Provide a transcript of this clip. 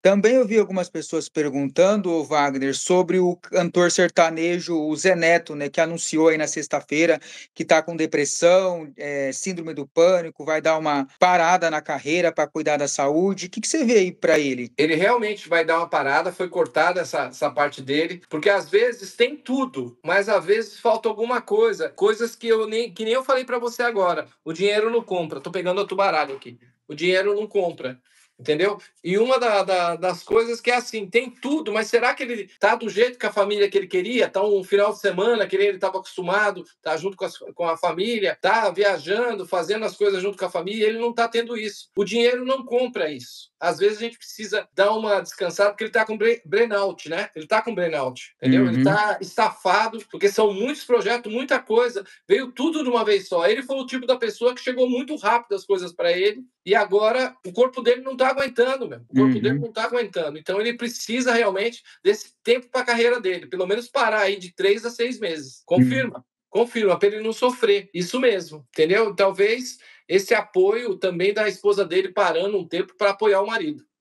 Também eu vi algumas pessoas perguntando, ô Wagner, sobre o cantor sertanejo, o Zé Neto, né, que anunciou aí na sexta-feira que está com depressão, síndrome do pânico, vai dar uma parada na carreira para cuidar da saúde. O que que você vê aí para ele? Ele realmente vai dar uma parada, foi cortada essa parte dele, porque às vezes tem tudo, mas às vezes falta alguma coisa, coisas que nem eu falei para você agora. O dinheiro não compra. Tô pegando outro baralho aqui. O dinheiro não compra. Entendeu? E uma das coisas que é assim, tem tudo, mas será que ele tá do jeito que a família que ele queria? Tá um final de semana que ele estava acostumado, tá junto com a família, tá viajando, fazendo as coisas junto com a família, ele não tá tendo isso. O dinheiro não compra isso. Às vezes a gente precisa dar uma descansada, porque ele tá com burnout, né? Ele tá com burnout, entendeu? Ele Uhum. tá estafado, porque são muitos projetos, muita coisa, veio tudo de uma vez só. Ele foi o tipo da pessoa que chegou muito rápido as coisas para ele, e agora o corpo dele não tá aguentando, meu. O corpo dele Uhum. não tá aguentando. Então ele precisa realmente desse tempo para a carreira dele, pelo menos parar aí de 3 a 6 meses. Uhum. Confirma, para ele não sofrer. Isso mesmo, entendeu? Talvez esse apoio também da esposa dele parando um tempo para apoiar o marido.